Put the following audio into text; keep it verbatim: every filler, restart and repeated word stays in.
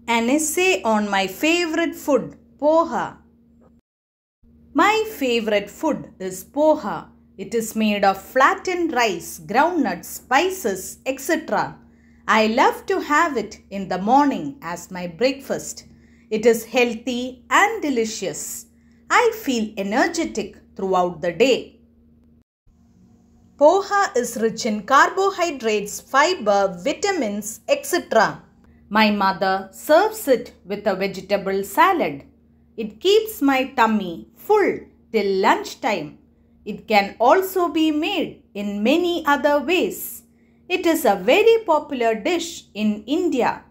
An essay on my favorite food, Poha. My favorite food is Poha. It is made of flattened rice, groundnuts, spices, et cetera. I love to have it in the morning as my breakfast. It is healthy and delicious. I feel energetic throughout the day. Poha is rich in carbohydrates, fiber, vitamins, et cetera. My mother serves it with a vegetable salad. It keeps my tummy full till lunchtime. It can also be made in many other ways. It is a very popular dish in India.